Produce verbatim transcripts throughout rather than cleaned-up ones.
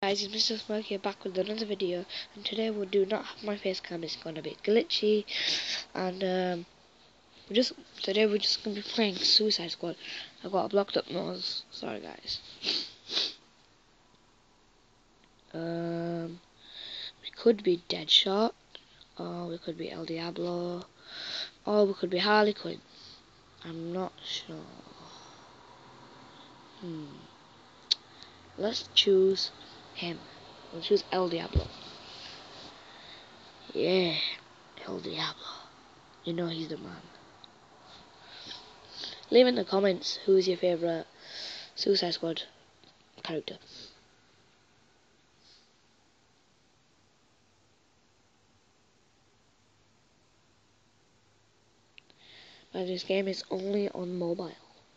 guys, it's Mister Smoke here back with another video, and today we do not have my face cam. It's gonna be glitchy, and um, we just today we're just gonna be playing Suicide Squad. I got a blocked up nose. Sorry guys. Um, we could be Deadshot, or we could be El Diablo, or we could be Harley Quinn. I'm not sure. Hmm. Let's choose him. We'll choose El Diablo. Yeah, El Diablo. You know he's the man. Leave in the comments who's your favourite Suicide Squad character. But this game is only on mobile.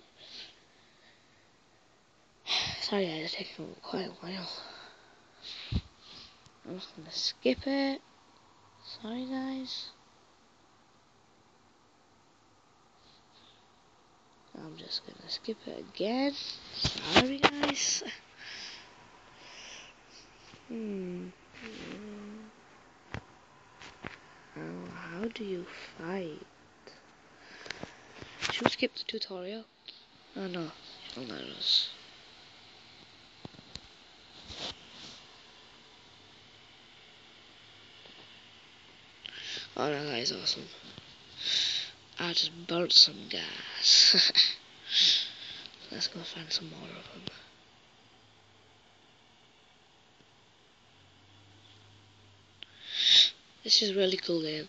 Sorry guys, it's taking quite a while. I'm just gonna skip it. Sorry guys. I'm just gonna skip it again. Sorry guys. Hmm. Oh, how do you fight? Should we skip the tutorial? Oh no, it'll let us. Alright guys, awesome. I just burnt some gas. Let's go find some more of them. This is a really cool game.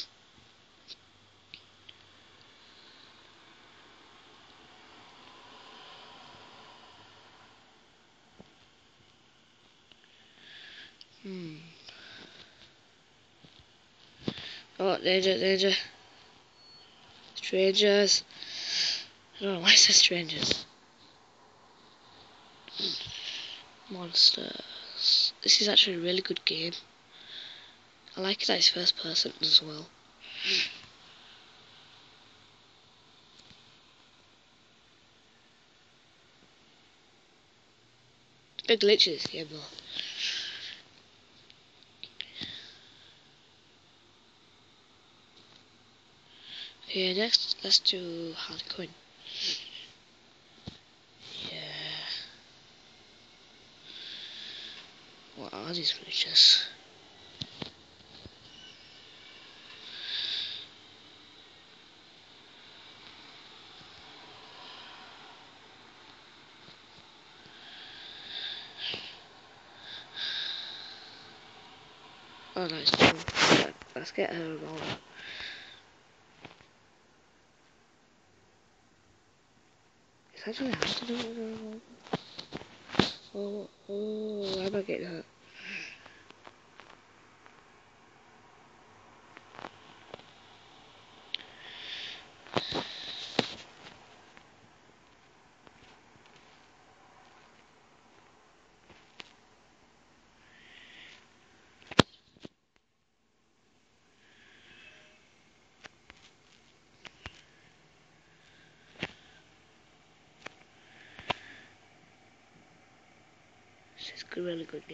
Hmm. Oh, danger, danger. Strangers. I don't know why it says strangers. Monsters. This is actually a really good game. I like it that it's first person as well. It's a bit glitchy this game though. Okay, next let's do Harley Quinn. Yeah. What are these creatures? Oh nice, cool. Yeah, let's get her revolver. It's actually hard to do it with a revolver. Oh, oh, why am I getting hurt? This is a really good game.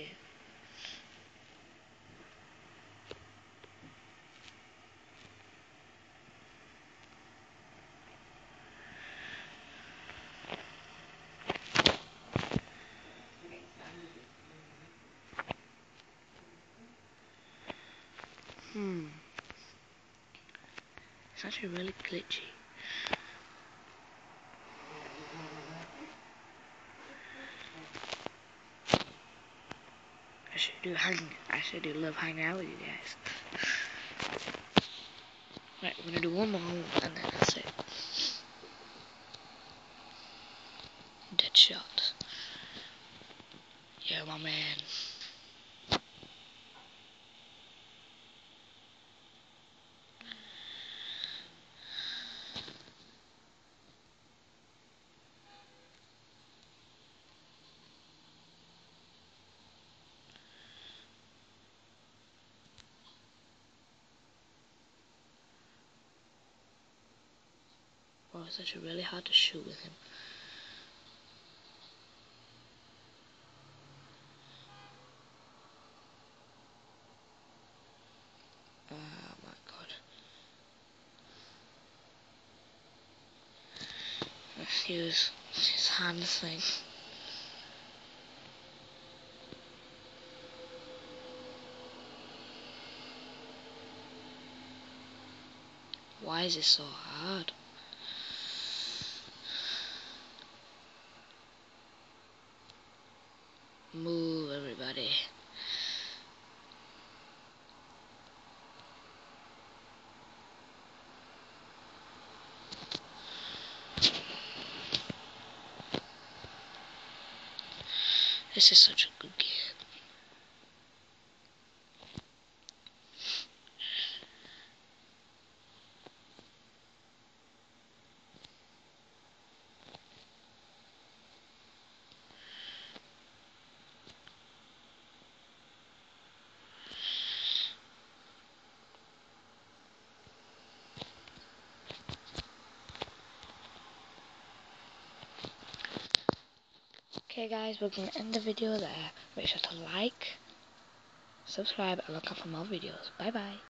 Hmm. It's actually really glitchy. I should do hang. I should do love hanging out with you guys. Right, we're gonna do one more and then that's it. Deadshot. Yeah, my man. Oh, it's actually really hard to shoot with him. use his hand thing. Why is it so hard? Move, everybody. This is such a good game. Okay guys, we're going to end the video there. Make sure to like, subscribe, and look out for more videos. Bye bye.